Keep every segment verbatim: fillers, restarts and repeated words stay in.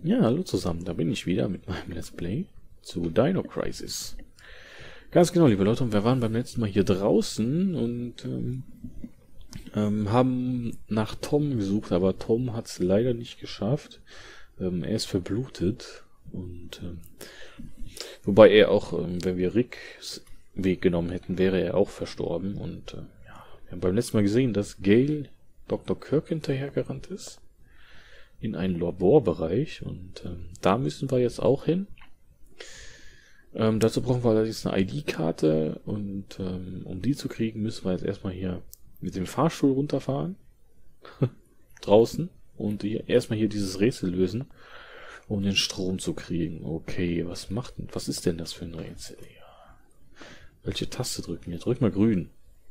Ja, hallo zusammen, da bin ich wieder mit meinem Let's Play zu Dino Crisis. Ganz genau, liebe Leute, und wir waren beim letzten Mal hier draußen und ähm, ähm, haben nach Tom gesucht, aber Tom hat es leider nicht geschafft. Ähm, er ist verblutet und ähm, wobei er auch, ähm, wenn wir Ricks Weg genommen hätten, wäre er auch verstorben. Und äh, ja, wir haben beim letzten Mal gesehen, dass Gale Doktor Kirk hinterhergerannt ist in einen Laborbereich und ähm, da müssen wir jetzt auch hin. Ähm, dazu brauchen wir allerdings eine I D-Karte und ähm, um die zu kriegen, müssen wir jetzt erstmal hier mit dem Fahrstuhl runterfahren. Draußen. Und hier, erstmal hier dieses Rätsel lösen, um den Strom zu kriegen. Okay, was macht denn, was ist denn das für ein Rätsel? Ja. Welche Taste drücken wir? Drück mal grün.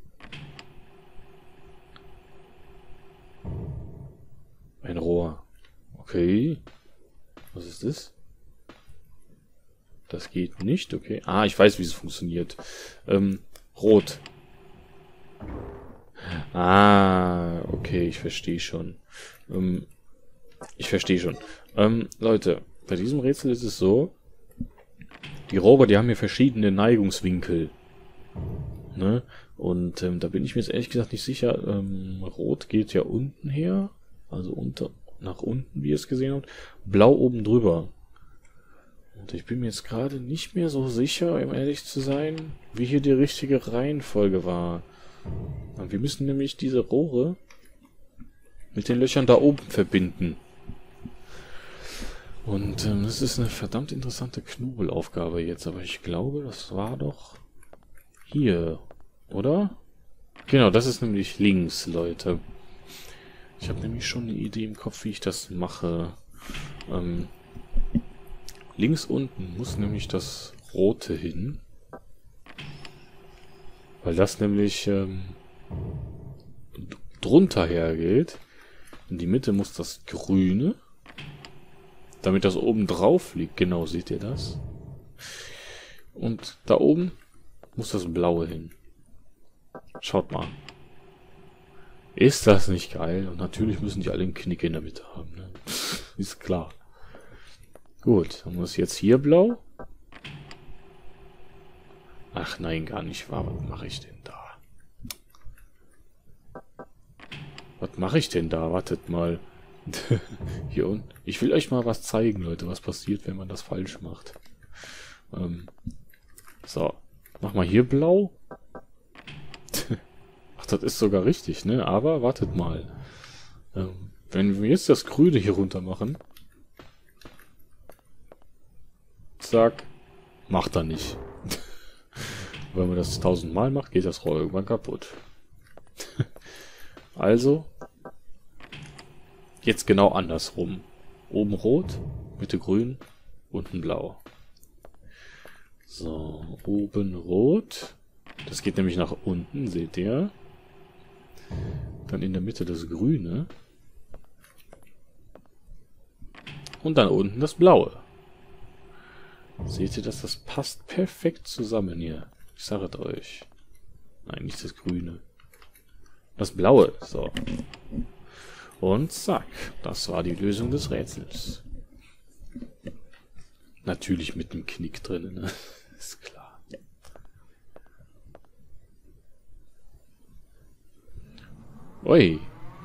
Ein Rohr. Okay. Was ist das? Das geht nicht, okay. Ah, ich weiß, wie es funktioniert. Ähm, rot. Ah, okay, ich verstehe schon. Ähm, ich verstehe schon. Ähm, Leute, bei diesem Rätsel ist es so, die Rohre, die haben hier verschiedene Neigungswinkel. Ne? Und ähm, da bin ich mir jetzt ehrlich gesagt nicht sicher. Ähm, rot geht ja unten her. Also unter, nach unten, wie ihr es gesehen habt. Blau oben drüber. Und ich bin mir jetzt gerade nicht mehr so sicher, um ehrlich zu sein, wie hier die richtige Reihenfolge war. Und wir müssen nämlich diese Rohre mit den Löchern da oben verbinden. Und ähm, das ist eine verdammt interessante Knobelaufgabe jetzt. Aber ich glaube, das war doch hier, oder? Genau, das ist nämlich links, Leute. Ich habe nämlich schon eine Idee im Kopf, wie ich das mache. Ähm, links unten muss nämlich das Rote hin. Weil das nämlich ähm, drunter hergeht. In die Mitte muss das Grüne. Damit das oben drauf liegt. Genau, seht ihr das? Und da oben muss das Blaue hin. Schaut mal. Ist das nicht geil? Und natürlich müssen die alle einen Knick in der Mitte haben. Ne? Ist klar. Gut, dann muss jetzt hier blau. Ach nein, gar nicht wahr. Was mache ich denn da? Was mache ich denn da? Wartet mal. Hier unten. Ich will euch mal was zeigen, Leute, was passiert, wenn man das falsch macht. Ähm, so. Mach mal hier blau. Ach, das ist sogar richtig, ne? Aber wartet mal. Ähm, wenn wir jetzt das Grüne hier runter machen. Zack. Macht er nicht. Wenn man das tausendmal macht, geht das Rohr irgendwann kaputt. Also. Jetzt genau andersrum. Oben rot, Mitte grün, unten blau. So, oben rot. Das geht nämlich nach unten, seht ihr. Dann in der Mitte das Grüne. Und dann unten das Blaue. Seht ihr das? Das passt perfekt zusammen hier. Ich sage es euch. Nein, nicht das Grüne. Das Blaue. So. Und zack. Das war die Lösung des Rätsels. Natürlich mit dem Knick drin, ne? Ist klar. Ui.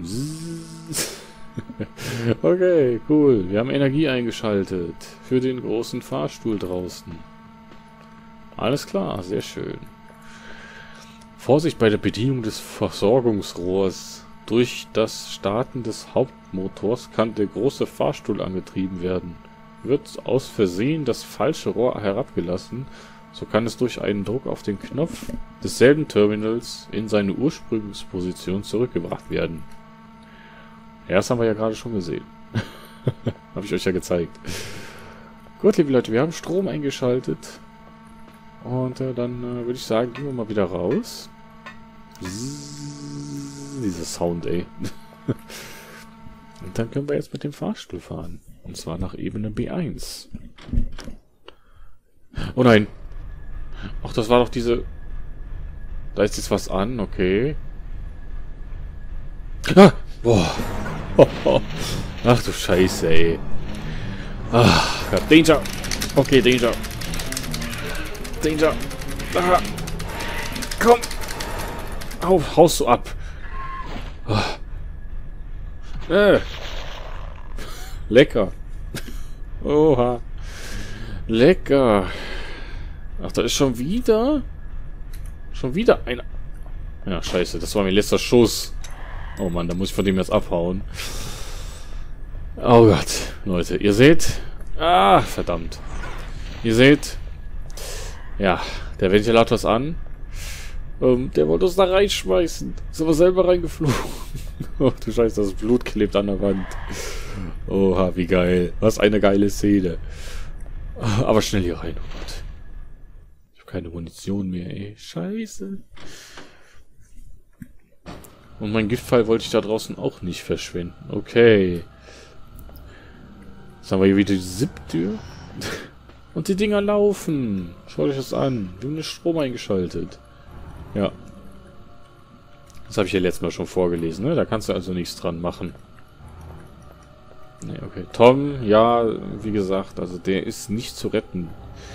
Okay, cool. Wir haben Energie eingeschaltet. Für den großen Fahrstuhl draußen. Alles klar, sehr schön. Vorsicht bei der Bedienung des Versorgungsrohrs. Durch das Starten des Hauptmotors kann der große Fahrstuhl angetrieben werden. Wird aus Versehen das falsche Rohr herabgelassen, so kann es durch einen Druck auf den Knopf desselben Terminals in seine Ursprungsposition zurückgebracht werden. Ja, das haben wir ja gerade schon gesehen. Habe ich euch ja gezeigt. Gut, liebe Leute, wir haben Strom eingeschaltet. Und äh, dann äh, würde ich sagen, gehen wir mal wieder raus. Zzz, dieser Sound, ey. Und dann können wir jetzt mit dem Fahrstuhl fahren. Und zwar nach Ebene B eins. Oh nein. Ach, das war doch diese... Da ist jetzt was an, okay. Ah! Boah. Ach du Scheiße, ey. Ah, Gott. Danger. Okay, Danger. Danger. Ah. Komm. Hau, haust du ab. Ah. Äh. Lecker. Oha. Lecker. Ach, da ist schon wieder... Schon wieder einer... Ja, scheiße. Das war mein letzter Schuss. Oh Mann, da muss ich von dem jetzt abhauen. Oh Gott. Leute, ihr seht... Ah, verdammt. Ihr seht... Ja, der Ventilator ist an. Ähm, der wollte uns da reinschmeißen. Ist aber selber reingeflogen. Oh du Scheiße, das Blut klebt an der Wand. Oha, wie geil. Was eine geile Szene. Aber schnell hier rein, oh Gott. Ich habe keine Munition mehr, ey. Scheiße. Und mein Giftpfeil wollte ich da draußen auch nicht verschwenden. Okay. Jetzt haben wir hier wieder die Zip-Tür. Und die Dinger laufen. Schaut euch das an. Wir haben den Strom eingeschaltet. Ja. Das habe ich ja letztes Mal schon vorgelesen, ne? Da kannst du also nichts dran machen. Ne, okay. Tom, ja, wie gesagt, also der ist nicht zu retten.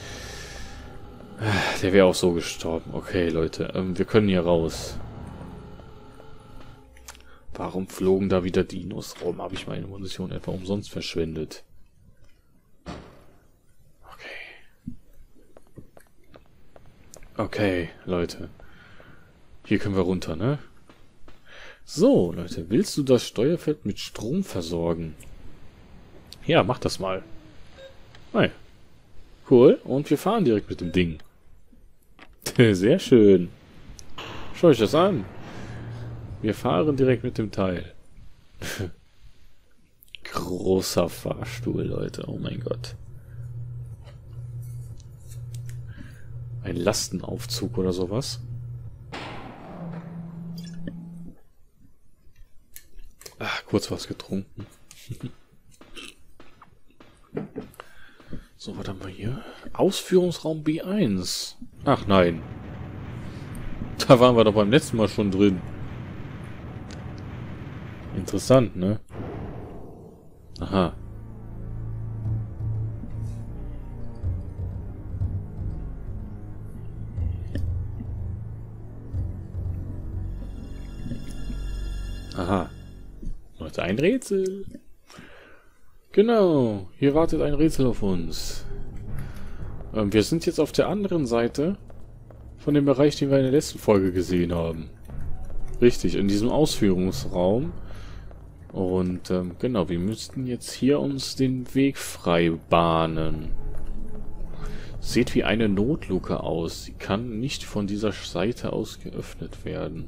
Der wäre auch so gestorben. Okay, Leute, ähm, wir können hier raus. Warum flogen da wieder Dinos rum? Habe ich meine Munition etwa umsonst verschwendet? Okay. Okay, Leute. Hier können wir runter, ne? So, Leute, willst du das Steuerfeld mit Strom versorgen? Ja, mach das mal. Nein. Cool. Und wir fahren direkt mit dem Ding. Sehr schön. Schau euch das an. Wir fahren direkt mit dem Teil. Großer Fahrstuhl, Leute. Oh mein Gott. Ein Lastenaufzug oder sowas. Ach, kurz was getrunken. So, was haben wir hier? Ausführungsraum B eins. Ach nein. Da waren wir doch beim letzten Mal schon drin. Interessant, ne? Aha. Aha. Leute, ein Rätsel. Genau, hier wartet ein Rätsel auf uns. Ähm, wir sind jetzt auf der anderen Seite von dem Bereich, den wir in der letzten Folge gesehen haben. Richtig, in diesem Ausführungsraum. Und ähm, genau, wir müssten jetzt hier uns den Weg frei bahnen. Sieht wie eine Notluke aus. Sie kann nicht von dieser Seite aus geöffnet werden.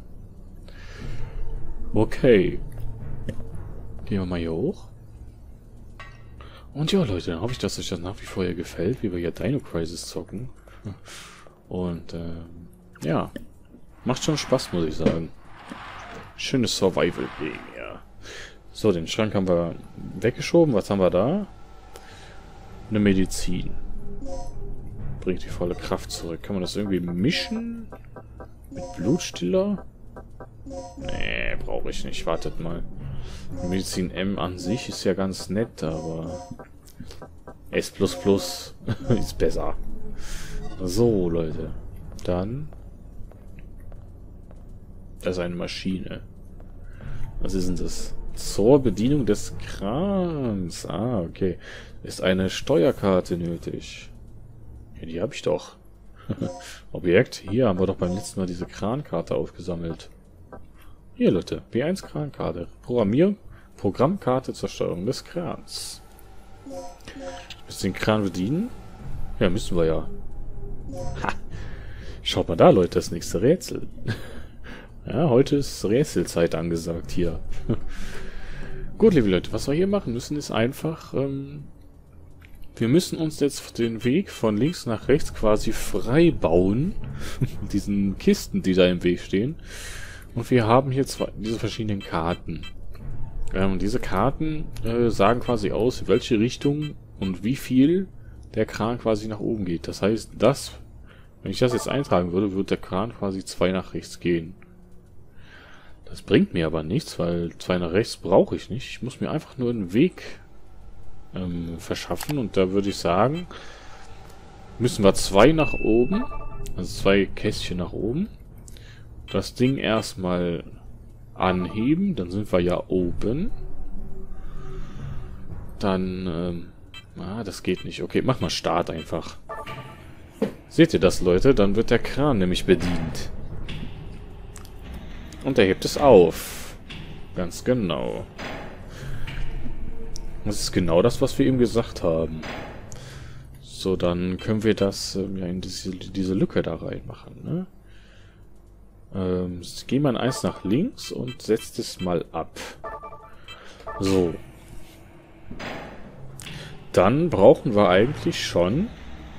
Okay. Gehen wir mal hier hoch. Und ja, Leute, dann hoffe ich, dass euch das nach wie vor hier gefällt, wie wir hier Dino Crisis zocken. Und, ähm, ja. Macht schon Spaß, muss ich sagen. Schönes Survival-Game, ja. So, den Schrank haben wir weggeschoben. Was haben wir da? Eine Medizin. Bringt die volle Kraft zurück. Kann man das irgendwie mischen? Mit Blutstiller? Nee, brauche ich nicht. Wartet mal. Medizin M an sich ist ja ganz nett, aber S plus plus ist besser. So, Leute. Dann... Das ist eine Maschine. Was ist denn das? Zur Bedienung des Krans. Ah, okay. Ist eine Steuerkarte nötig. Ja, die habe ich doch. Objekt. Hier haben wir doch beim letzten Mal diese Krankarte aufgesammelt. Hier, Leute. B eins Krankarte. Programmier Programmkarte zur Steuerung des Krans. Müssen den Kran bedienen? Ja, müssen wir ja. Ha! Schaut mal da, Leute. Das nächste Rätsel. Ja, heute ist Rätselzeit angesagt hier. Gut, liebe Leute, was wir hier machen müssen, ist einfach, ähm, wir müssen uns jetzt den Weg von links nach rechts quasi frei bauen. Mit diesen Kisten, die da im Weg stehen. Und wir haben hier zwei, diese verschiedenen Karten. Ähm, und diese Karten äh, sagen quasi aus, in welche Richtung und wie viel der Kran quasi nach oben geht. Das heißt, das, wenn ich das jetzt eintragen würde, würde der Kran quasi zwei nach rechts gehen. Das bringt mir aber nichts, weil zwei nach rechts brauche ich nicht. Ich muss mir einfach nur einen Weg ähm, verschaffen. Und da würde ich sagen, müssen wir zwei nach oben. Also zwei Kästchen nach oben. Das Ding erstmal anheben. Dann sind wir ja oben. Dann, ähm, ah, das geht nicht. Okay, mach mal Start einfach. Seht ihr das, Leute? Dann wird der Kran nämlich bedient. Und er hebt es auf. Ganz genau. Das ist genau das, was wir ihm gesagt haben. So, dann können wir das ähm, ja in diese, diese Lücke da reinmachen, ne? Ähm, geh mal eins nach links und setzt es mal ab. So. Dann brauchen wir eigentlich schon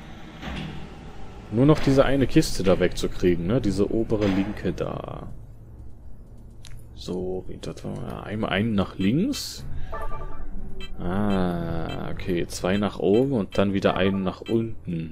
nur noch diese eine Kiste da wegzukriegen, ne? Diese obere linke da. So, einmal einen nach links. Ah, okay. Zwei nach oben und dann wieder einen nach unten.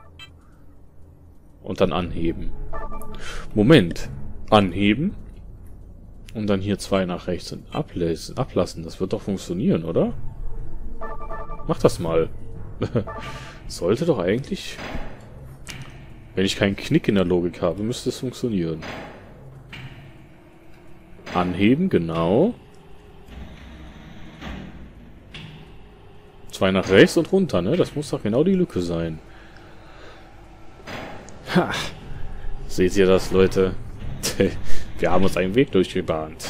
Und dann anheben. Moment. Anheben. Und dann hier zwei nach rechts und ablassen. ablassen. Das wird doch funktionieren, oder? Mach das mal. Sollte doch eigentlich... Wenn ich keinen Knick in der Logik habe, müsste es funktionieren. Anheben, genau. Zwei nach rechts und runter, ne? Das muss doch genau die Lücke sein. Ha! Seht ihr das, Leute? Wir haben uns einen Weg durchgebahnt.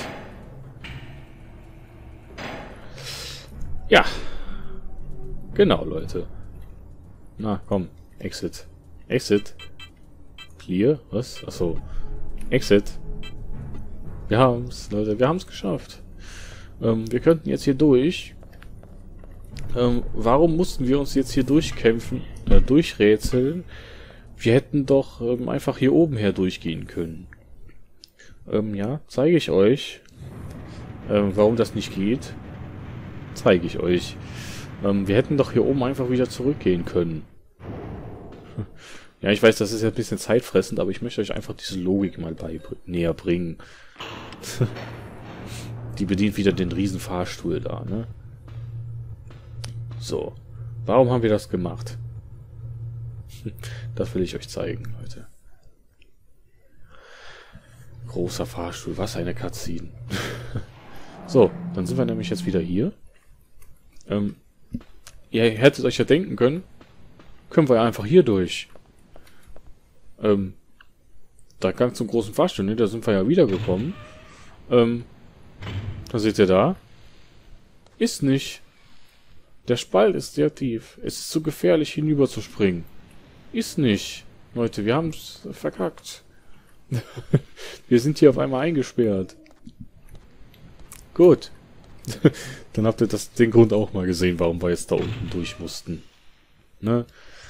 Ja. Genau, Leute. Na, komm. Exit. Exit. Clear? Was? Achso. Exit. Wir haben's, Leute. Wir haben's geschafft. Ähm, wir könnten jetzt hier durch. Ähm, warum mussten wir uns jetzt hier durchkämpfen, äh, durchrätseln? Wir hätten doch ähm, einfach hier oben her durchgehen können. Ähm, ja, zeige ich euch. Ähm, warum das nicht geht, zeige ich euch. Ähm, wir hätten doch hier oben einfach wieder zurückgehen können. Ja, ich weiß, das ist ja ein bisschen zeitfressend, aber ich möchte euch einfach diese Logik mal bei näher bringen. Die bedient wieder den riesen Fahrstuhl da, ne? So. Warum haben wir das gemacht? Das will ich euch zeigen, Leute. Großer Fahrstuhl, was eine Cutscene. So, dann sind wir nämlich jetzt wieder hier. Ähm, ihr hättet euch ja denken können, können wir ja einfach hier durch. Ähm, da Gang zum großen Fahrstuhl, ne? Da sind wir ja wiedergekommen. Ähm, da seht ihr da. Ist nicht. Der Spalt ist sehr tief. Es ist zu gefährlich, hinüber zu springen. Ist nicht. Leute, wir haben es verkackt. Wir sind hier auf einmal eingesperrt. Gut. Dann habt ihr das, den Grund auch mal gesehen, warum wir jetzt da unten durch mussten. Ne?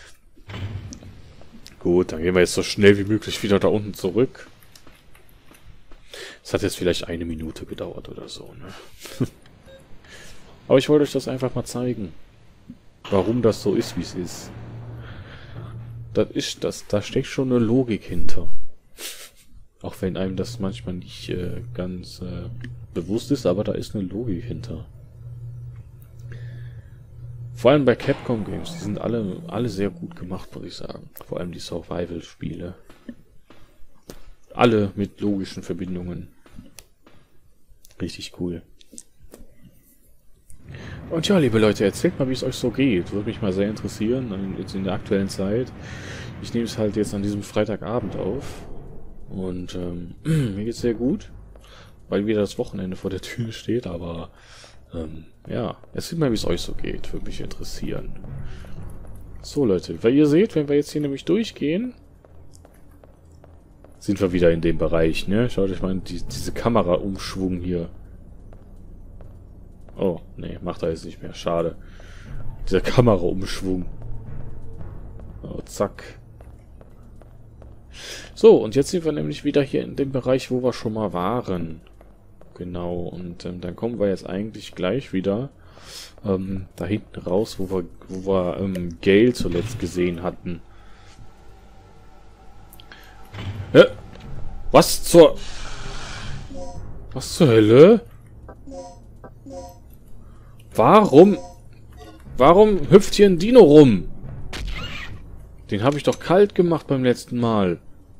Gut, dann gehen wir jetzt so schnell wie möglich wieder da unten zurück. Es hat jetzt vielleicht eine Minute gedauert oder so, ne? Aber ich wollte euch das einfach mal zeigen. Warum das so ist, wie es ist. Das ist das, da steckt schon eine Logik hinter. Auch wenn einem das manchmal nicht äh, ganz äh, bewusst ist, aber da ist eine Logik hinter. Vor allem bei Capcom Games, die sind alle, alle sehr gut gemacht, muss ich sagen. Vor allem die Survival-Spiele. Alle mit logischen Verbindungen. Richtig cool. Und ja, liebe Leute, erzählt mal, wie es euch so geht. Würde mich mal sehr interessieren, jetzt in der aktuellen Zeit. Ich nehme es halt jetzt an diesem Freitagabend auf. Und ähm, mir geht's sehr gut, weil wieder das Wochenende vor der Tür steht, aber ähm, ja, erzählt mal, wie es euch so geht. Würde mich interessieren. So, Leute, weil ihr seht, wenn wir jetzt hier nämlich durchgehen, sind wir wieder in dem Bereich, ne? Schaut euch mal die, diese Kameraumschwung hier. Oh, nee, macht er jetzt nicht mehr. Schade. Dieser Kameraumschwung. Oh, zack. So, und jetzt sind wir nämlich wieder hier in dem Bereich, wo wir schon mal waren. Genau, und ähm, dann kommen wir jetzt eigentlich gleich wieder ähm, da hinten raus, wo wir, wo wir ähm, Gale zuletzt gesehen hatten. Hä? Was zur... Was zur Hölle? Warum... Warum hüpft hier ein Dino rum? Den habe ich doch kalt gemacht beim letzten Mal.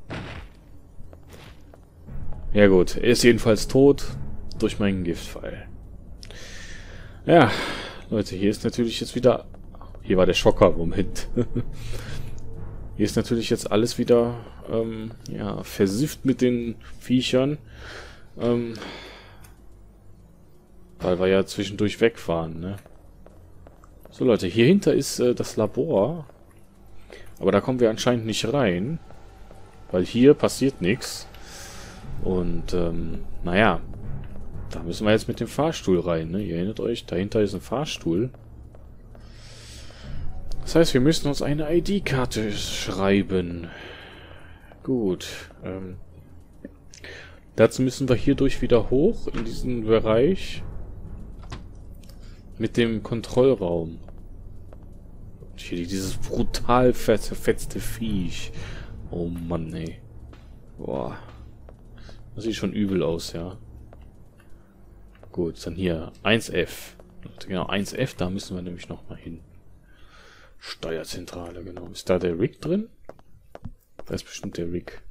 Ja gut, er ist jedenfalls tot durch meinen Giftpfeil. Ja, Leute, hier ist natürlich jetzt wieder... Hier war der Schocker, Moment. Hier ist natürlich jetzt alles wieder ähm, ja, versifft mit den Viechern. Ähm, weil wir ja zwischendurch wegfahren, ne? So Leute, hier hinter ist äh, das Labor. Aber da kommen wir anscheinend nicht rein. Weil hier passiert nichts. Und, ähm, naja. Da müssen wir jetzt mit dem Fahrstuhl rein, ne? Ihr erinnert euch, dahinter ist ein Fahrstuhl. Das heißt, wir müssen uns eine I D-Karte schreiben. Gut. Ähm, dazu müssen wir hierdurch wieder hoch in diesen Bereich. Mit dem Kontrollraum. Und hier dieses brutal zerfetzte Viech. Oh Mann, ey. Boah. Das sieht schon übel aus, ja. Gut, dann hier eins F. Genau, eins F, da müssen wir nämlich nochmal hin. Steuerzentrale, genau. Ist da der Rig drin? Da ist bestimmt der Rig.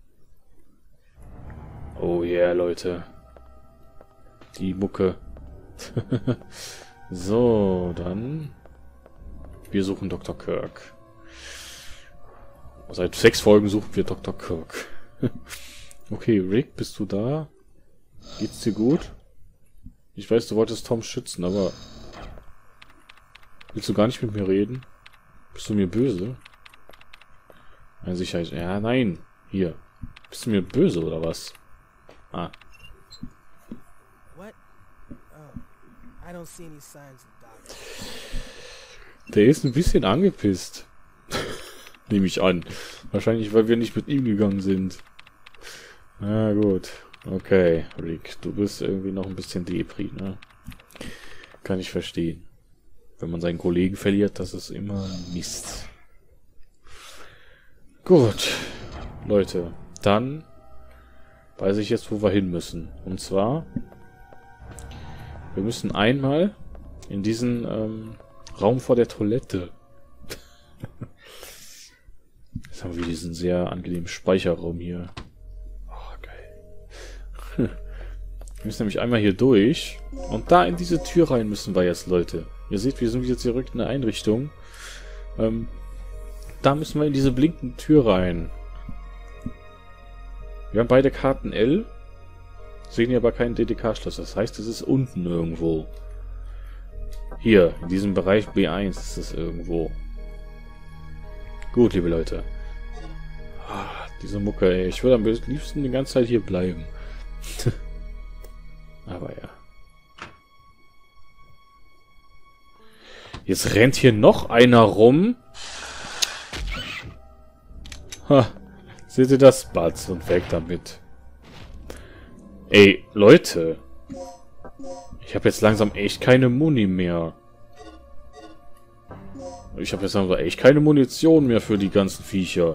Oh yeah, Leute. Die Mucke. So, dann... Wir suchen Doktor Kirk. Seit sechs Folgen suchen wir Doktor Kirk. Okay, Rick, bist du da? Geht's dir gut? Ich weiß, du wolltest Tom schützen, aber... Willst du gar nicht mit mir reden? Bist du mir böse? Nein, Sicherheit... Ja, nein. Hier. Bist du mir böse, oder was? Ah. What? Oh, I don't see any signs of Doc. Der ist ein bisschen angepisst. Nehme ich an. Wahrscheinlich, weil wir nicht mit ihm gegangen sind. Na gut. Okay, Rick. Du bist irgendwie noch ein bisschen Depri, ne? Kann ich verstehen. Wenn man seinen Kollegen verliert, das ist immer Mist. Gut. Leute, dann weiß ich jetzt, wo wir hin müssen. Und zwar, wir müssen einmal in diesen ähm, Raum vor der Toilette. Jetzt haben wir diesen sehr angenehmen Speicherraum hier. Oh, geil. Wir müssen nämlich einmal hier durch. Und da in diese Tür rein müssen wir jetzt, Leute. Ihr seht, wir sind wieder zurück in der Einrichtung. Ähm, da müssen wir in diese blinkende Tür rein. Wir haben beide Karten L. Sehen hier aber keinen D D K-Schloss. Das heißt, es ist unten irgendwo. Hier, in diesem Bereich B eins ist es irgendwo. Gut, liebe Leute. Ah, diese Mucke, ey. Ich würde am liebsten die ganze Zeit hier bleiben. Aber ja. Jetzt rennt hier noch einer rum. Ha. Seht ihr das? Batz und weg damit. Ey, Leute. Ich habe jetzt langsam echt keine Muni mehr. Ich habe jetzt langsam echt keine Munition mehr für die ganzen Viecher.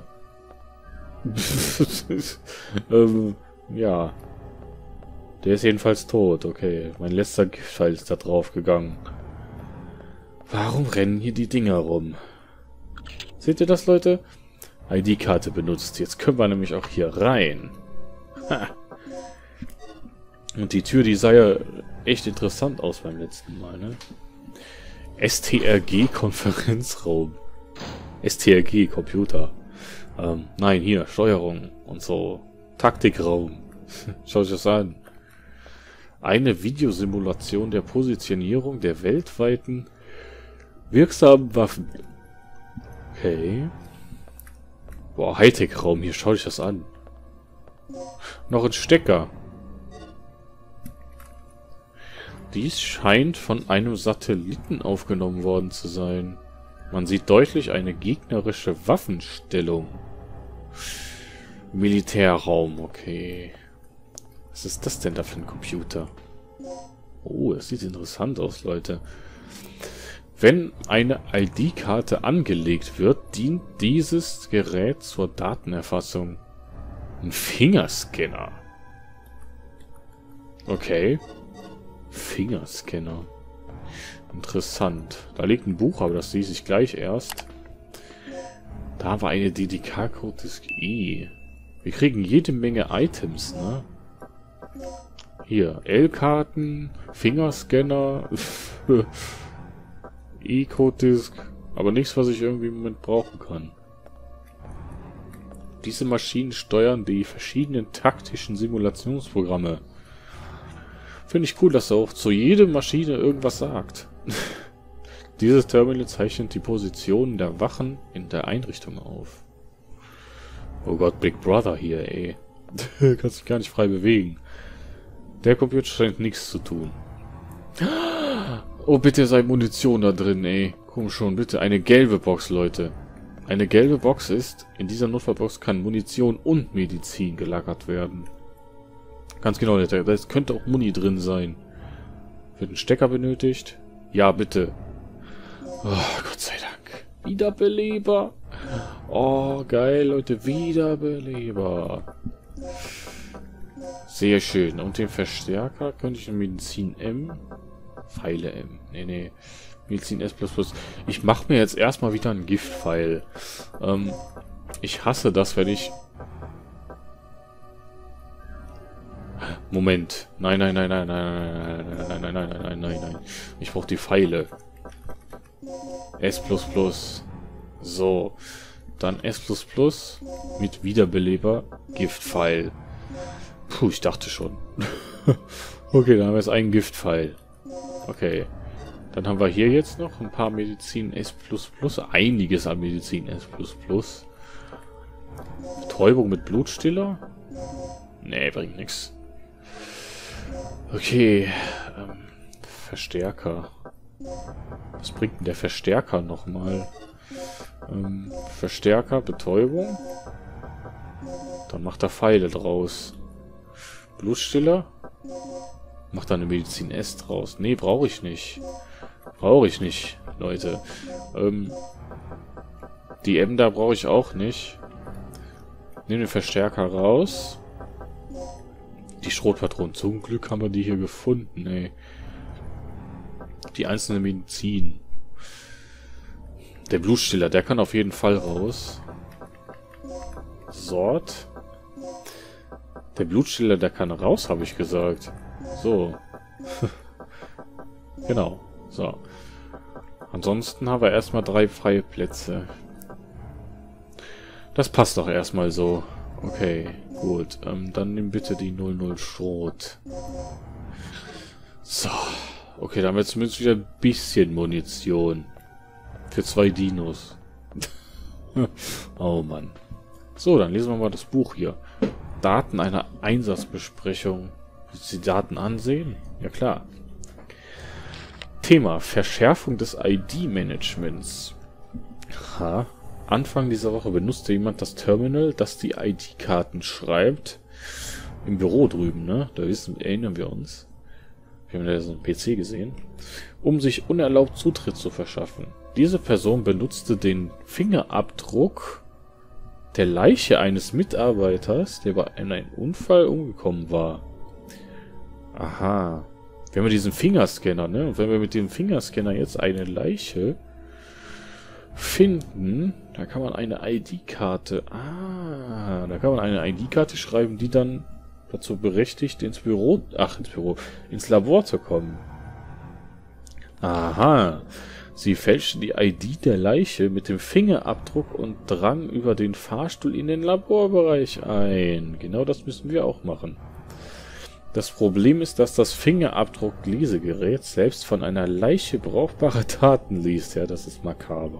ähm, ja. Der ist jedenfalls tot, okay. Mein letzter Giftpfeil ist da drauf gegangen. Warum rennen hier die Dinger rum? Seht ihr das, Leute? I D-Karte benutzt. Jetzt können wir nämlich auch hier rein. Ha. Und die Tür, die sah ja echt interessant aus beim letzten Mal, ne? S T R G-Konferenzraum. S T R G, Computer. Ähm, nein, hier, Steuerung und so. Taktikraum. Schau euch das an. Eine Videosimulation der Positionierung der weltweiten wirksamen Waffen. Okay. Boah, Hightech-Raum, hier, schau euch das an. Noch ein Stecker. Dies scheint von einem Satelliten aufgenommen worden zu sein. Man sieht deutlich eine gegnerische Waffenstellung. Militärraum, okay. Was ist das denn da für ein Computer? Oh, das sieht interessant aus, Leute. Wenn eine I D-Karte angelegt wird, dient dieses Gerät zur Datenerfassung. Ein Fingerscanner. Okay. Fingerscanner. Interessant. Da liegt ein Buch, aber das lese ich gleich erst. Da haben wir eine D D K-Code des E. Wir kriegen jede Menge Items, ne? Hier, L-Karten, Fingerscanner, E-Code-Disk, aber nichts, was ich irgendwie im Moment brauchen kann. Diese Maschinen steuern die verschiedenen taktischen Simulationsprogramme. Finde ich cool, dass er auch zu jeder Maschine irgendwas sagt. Dieses Terminal zeichnet die Positionen der Wachen in der Einrichtung auf. Oh Gott, Big Brother hier, ey. Kannst dich gar nicht frei bewegen. Der Computer scheint nichts zu tun. Oh, bitte sei Munition da drin, ey. Komm schon, bitte. Eine gelbe Box, Leute. Eine gelbe Box ist, in dieser Notfallbox kann Munition und Medizin gelagert werden. Ganz genau, da könnte auch Muni drin sein. Wird ein Stecker benötigt? Ja, bitte. Oh, Gott sei Dank. Wiederbeleber. Oh, geil, Leute. Wiederbeleber. Sehr schön. Und den Verstärker könnte ich in Medizin M. Pfeile M. Nee, nee. Medizin S plus plus. Ich mache mir jetzt erstmal wieder einen Giftpfeil. Ähm, ich hasse das, wenn ich... Moment. Nein, nein, nein, nein, nein, nein, nein, nein, nein, nein, nein, nein, nein, nein. Ich brauche die Pfeile. S plus plus. So. Dann S plus plus mit Wiederbeleber. Giftpfeil. Puh, ich dachte schon. Okay, dann haben wir jetzt einen Giftpfeil. Okay. Dann haben wir hier jetzt noch ein paar Medizin S plus plus. Einiges an Medizin S plus plus. Betäubung mit Blutstiller? Nee, bringt nichts. Okay. Ähm, Verstärker. Was bringt denn der Verstärker nochmal? Ähm, Verstärker, Betäubung. Dann macht er Pfeile draus. Blutstiller. Macht da eine Medizin S draus. Nee, brauche ich nicht. Brauche ich nicht, Leute. Ähm, die M da brauche ich auch nicht. Nehmen den Verstärker raus. Die Schrotpatronen. Zum Glück haben wir die hier gefunden, ey. Die einzelne Medizin. Der Blutstiller, der kann auf jeden Fall raus. Sort. Der Blutstiller, der kann raus, habe ich gesagt. So. Genau. So. Ansonsten haben wir erstmal drei freie Plätze. Das passt doch erstmal so. Okay, gut. Ähm, dann nimm bitte die null null Schrot. So. Okay, dann haben wir zumindest wieder ein bisschen Munition. Für zwei Dinos. Oh Mann. So, dann lesen wir mal das Buch hier. Daten einer Einsatzbesprechung. Willst du die Daten ansehen? Ja klar. Thema: Verschärfung des I D-Managements. Ha. Anfang dieser Woche benutzte jemand das Terminal, das die I D-Karten schreibt. Im Büro drüben, ne? Da wissen, erinnern wir uns. Wir haben ja so einen P C gesehen. Um sich unerlaubt Zutritt zu verschaffen. Diese Person benutzte den Fingerabdruck der Leiche eines Mitarbeiters, der bei einem Unfall umgekommen war. Aha. Wir haben diesen Fingerscanner, ne? Und wenn wir mit dem Fingerscanner jetzt eine Leiche finden, da kann man eine I D-Karte... Ah, da kann man eine I D-Karte schreiben, die dann dazu berechtigt, ins Büro... Ach, ins Büro... ins Labor zu kommen. Aha. Sie fälschte die I D der Leiche mit dem Fingerabdruck und drang über den Fahrstuhl in den Laborbereich ein. Genau das müssen wir auch machen. Das Problem ist, dass das Fingerabdruck-Lesegerät selbst von einer Leiche brauchbare Daten liest. Ja, das ist makaber.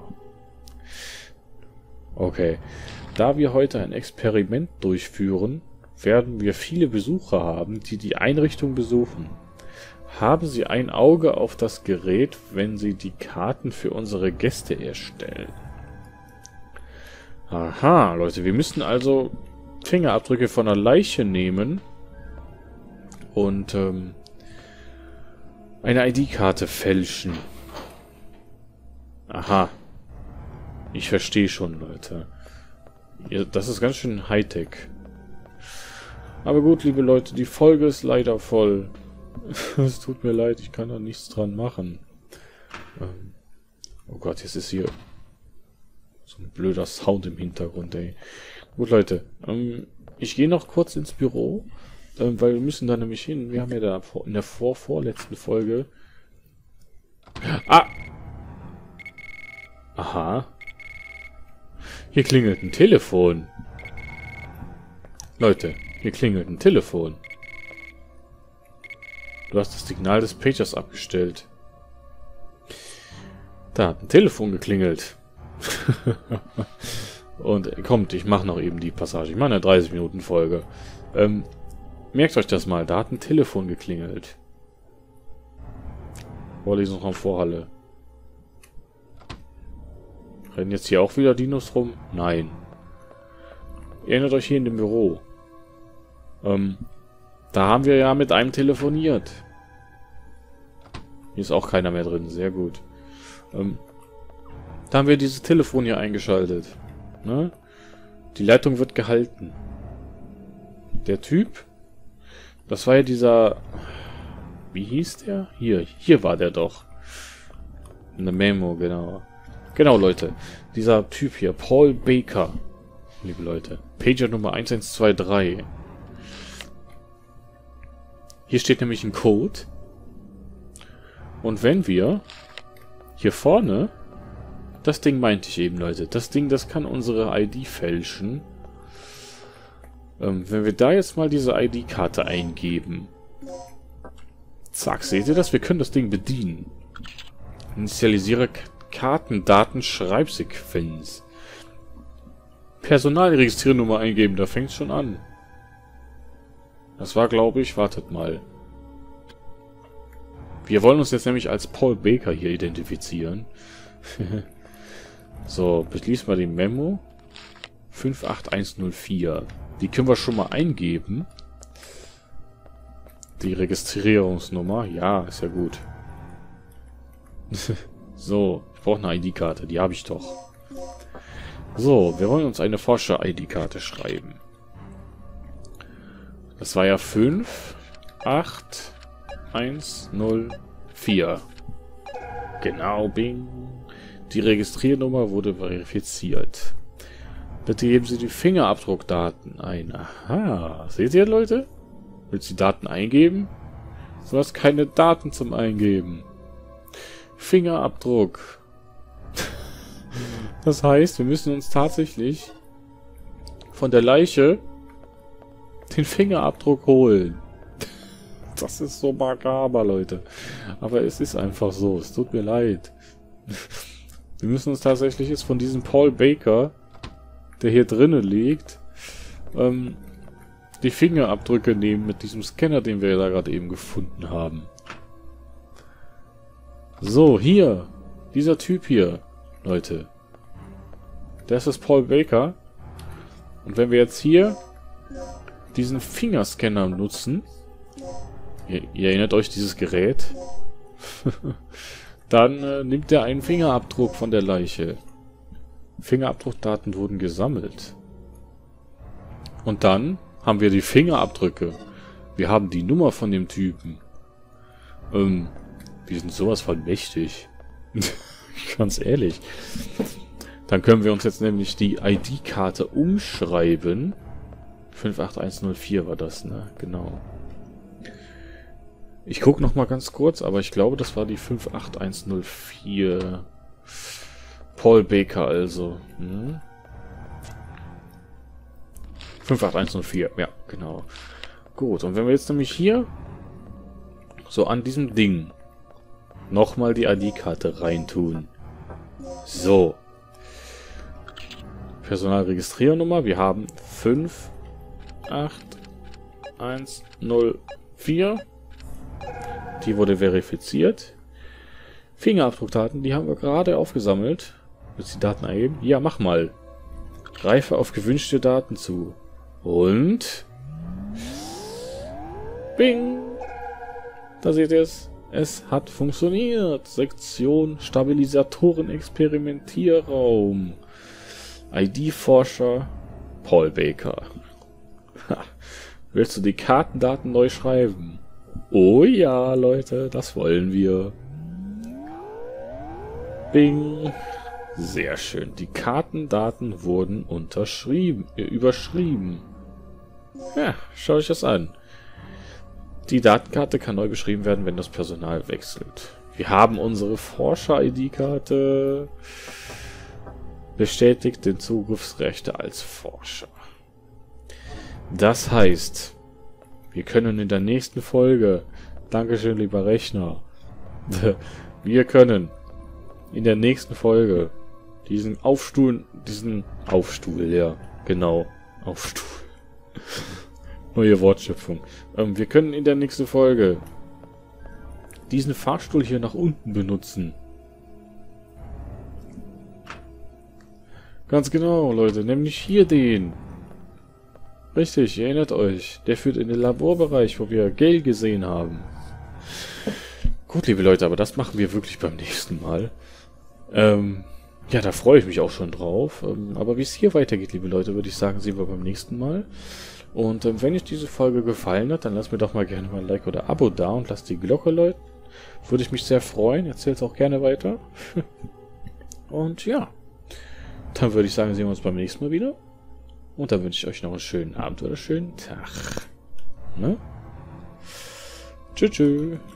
Okay. Da wir heute ein Experiment durchführen, werden wir viele Besucher haben, die die Einrichtung besuchen. Haben Sie ein Auge auf das Gerät, wenn Sie die Karten für unsere Gäste erstellen. Aha, Leute, wir müssen also Fingerabdrücke von einer Leiche nehmen und ähm, eine I D-Karte fälschen. Aha. Ich verstehe schon, Leute. Ja, das ist ganz schön Hightech. Aber gut, liebe Leute, die Folge ist leider voll. Es tut mir leid, ich kann da nichts dran machen. Ähm, oh Gott, jetzt ist hier so ein blöder Sound im Hintergrund, ey. Gut, Leute. Ähm, ich gehe noch kurz ins Büro, ähm, weil wir müssen da nämlich hin. Wir haben ja da in der vor vorletzten Folge... Ah! Aha. Hier klingelt ein Telefon. Leute, hier klingelt ein Telefon. Du hast das Signal des Pagers abgestellt. Da hat ein Telefon geklingelt. Und kommt, ich mache noch eben die Passage. Ich mache eine dreißig Minuten Folge. Ähm, merkt euch das mal, da hat ein Telefon geklingelt. Vorlesungsraum Vorhalle. Rennen jetzt hier auch wieder Dinos rum? Nein. Ihr erinnert euch hier in dem Büro. Ähm, da haben wir ja mit einem telefoniert. Hier ist auch keiner mehr drin, sehr gut. Ähm, da haben wir dieses Telefon hier eingeschaltet. Ne? Die Leitung wird gehalten. Der Typ, das war ja dieser... Wie hieß der? Hier, hier war der doch. Eine Memo, genau. Genau, Leute. Dieser Typ hier, Paul Baker. Liebe Leute. Pager Nummer eins eins zwei drei. Hier steht nämlich ein Code. Und wenn wir hier vorne... Das Ding meinte ich eben, Leute. Das Ding, das kann unsere I D fälschen. Ähm, wenn wir da jetzt mal diese I D-Karte eingeben... Zack, seht ihr das? Wir können das Ding bedienen. Initialisiere Kartendaten-Schreibsequenz. Personalregistriernummer eingeben, da fängt es schon an. Das war, glaube ich, wartet mal. Wir wollen uns jetzt nämlich als Paul Baker hier identifizieren. So, beschließen wir die Memo. fünf acht eins null vier. Die können wir schon mal eingeben. Die Registrierungsnummer. Ja, ist ja gut. So, ich brauche eine I D-Karte. Die habe ich doch. So, wir wollen uns eine Forscher-I D-Karte schreiben. Das war ja fünf acht eins null vier. Genau, bing. Die Registriernummer wurde verifiziert. Bitte geben Sie die Fingerabdruckdaten ein. Aha. Seht ihr, Leute? Willst du die Daten eingeben? Du hast keine Daten zum Eingeben. Fingerabdruck. Das heißt, wir müssen uns tatsächlich von der Leiche den Fingerabdruck holen. Das ist so makaber, Leute. Aber es ist einfach so. Es tut mir leid. Wir müssen uns tatsächlich jetzt von diesem Paul Baker, der hier drinnen liegt, ähm, die Fingerabdrücke nehmen mit diesem Scanner, den wir da gerade eben gefunden haben. So, hier. Dieser Typ hier, Leute. Das ist Paul Baker. Und wenn wir jetzt hier diesen Fingerscanner nutzen, ihr, ihr erinnert euch dieses Gerät, dann äh, nimmt er einen Fingerabdruck von der Leiche. Fingerabdruckdaten wurden gesammelt. Und dann haben wir die Fingerabdrücke. Wir haben die Nummer von dem Typen. Ähm, wir sind sowas von mächtig. Ganz ehrlich. Dann können wir uns jetzt nämlich die I D-Karte umschreiben. fünf acht eins null vier war das, ne? Genau. Ich gucke noch mal ganz kurz, aber ich glaube, das war die fünf acht eins null vier. Paul Baker also. Hm? fünf acht eins null vier, ja, genau. Gut, und wenn wir jetzt nämlich hier so an diesem Ding nochmal die I D-Karte reintun. So. Personalregistriernummer, wir haben fünf acht eins null vier. Die wurde verifiziert. Fingerabdruckdaten, die haben wir gerade aufgesammelt. Willst du die Daten eingeben? Ja, mach mal. Greife auf gewünschte Daten zu. Und... Bing! Da seht ihr es. Es hat funktioniert. Sektion Stabilisatoren Experimentierraum. I D-Forscher Paul Baker. Willst du die Kartendaten neu schreiben? Oh ja, Leute, das wollen wir. Bing. Sehr schön. Die Kartendaten wurden unterschrieben, äh, überschrieben. Ja, schau euch das an. Die Datenkarte kann neu beschrieben werden, wenn das Personal wechselt. Wir haben unsere Forscher-I D-Karte. Bestätigt den Zugriffsrechte als Forscher. Das heißt, wir können in der nächsten Folge, Dankeschön, lieber Rechner, wir können in der nächsten Folge diesen Aufstuhl, diesen Aufstuhl, ja, genau, Aufstuhl. Neue Wortschöpfung. Ähm, wir können in der nächsten Folge diesen Fahrstuhl hier nach unten benutzen. Ganz genau, Leute, nämlich hier den. Richtig, ihr erinnert euch. Der führt in den Laborbereich, wo wir Gale gesehen haben. Gut, liebe Leute, aber das machen wir wirklich beim nächsten Mal. Ähm, ja, da freue ich mich auch schon drauf. Ähm, aber wie es hier weitergeht, liebe Leute, würde ich sagen, sehen wir beim nächsten Mal. Und ähm, wenn euch diese Folge gefallen hat, dann lasst mir doch mal gerne mal ein Like oder Abo da und lasst die Glocke läuten. Würde ich mich sehr freuen. Erzählt es auch gerne weiter. Und ja, dann würde ich sagen, sehen wir uns beim nächsten Mal wieder. Und dann wünsche ich euch noch einen schönen Abend oder einen schönen Tag. Ne? Tschüss. Tschüss.